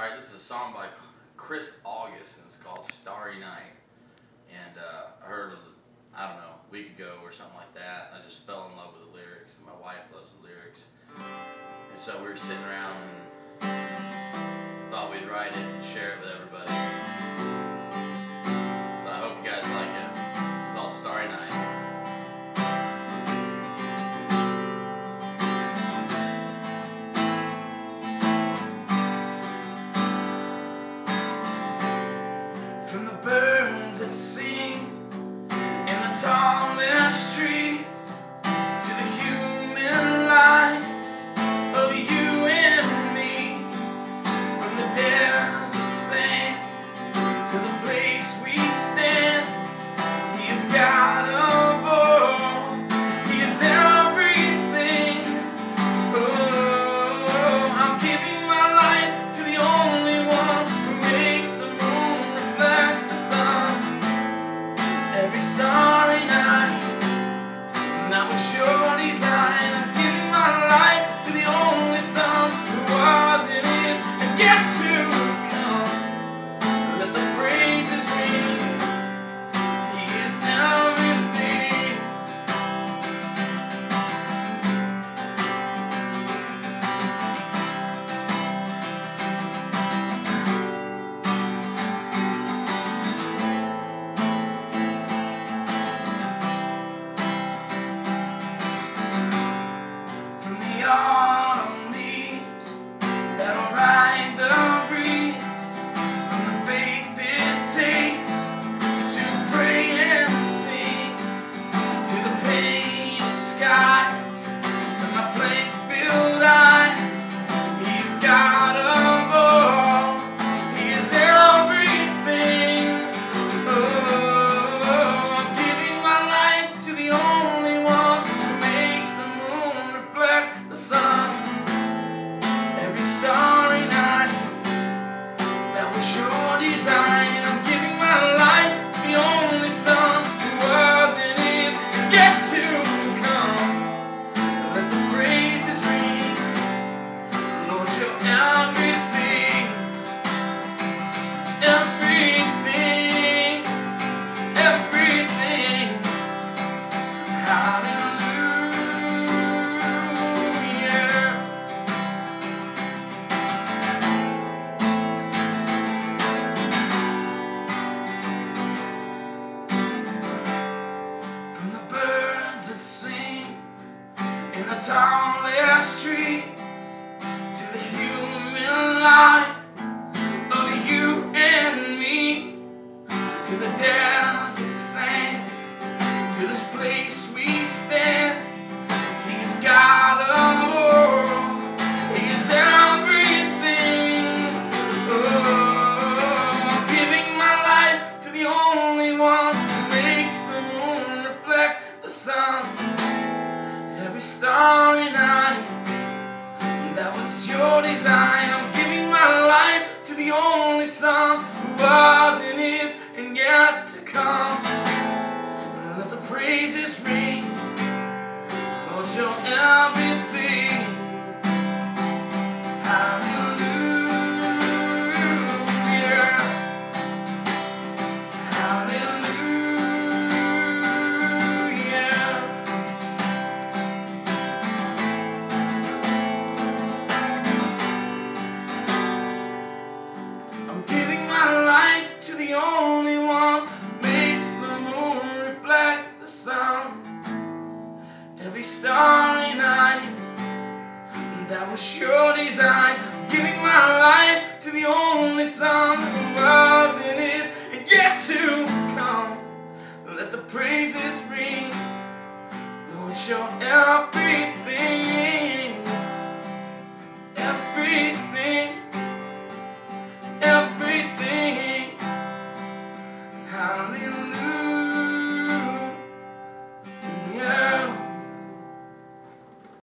Alright, this is a song by Chris August, and it's called Starry Night. And I heard it, I don't know, a week ago or something like that. I just fell in love with the lyrics, and my wife loves the lyrics. And so we were sitting around and thought we'd write it and share it with everybody. So I hope you guys like it. It's called Starry Night. From the birds that sing in the tallest trees to the human life of you and me, from the desert sands to the place we stand, He has got a all. He is everything. Oh, I'm giving my life to the only one who makes the moon reflect the sun every starry night. That was your design. I'm giving my life to the only Son who was and is and yet to come. Let the praises ring. He is everything. From the autumn leaves that'll ride the breeze, from the faith it takes to pray and sing, to the painted skies, to my plague-filled eyes, He's got a all. He is everything. Oh, I'm giving my life to the only one who makes the moon reflect the sun every starry night. That was your design. I'm giving my life to the only Son who was and is and yet to come. Let the praises ring. Lord, you're everything. Everything. Everything. Hallelujah. From the birds that sing in the tallest trees to the human life of you and me, to the desert sands, to this place we stand, He's got a all. He is everything. Oh, I'm giving my life to the only one who makes the moon reflect the sun every starry night. That was your design. I'm giving my life to the only Son who was and is and yet to come. Let the praises ring. Lord, you're everything. Hallelujah. Hallelujah. I'm giving my life to the only one who makes the moon reflect the sun every starry night. That was your design. I'm giving my life to the only Son who was and is and yet to come. Let the praises ring. Lord, you're everything.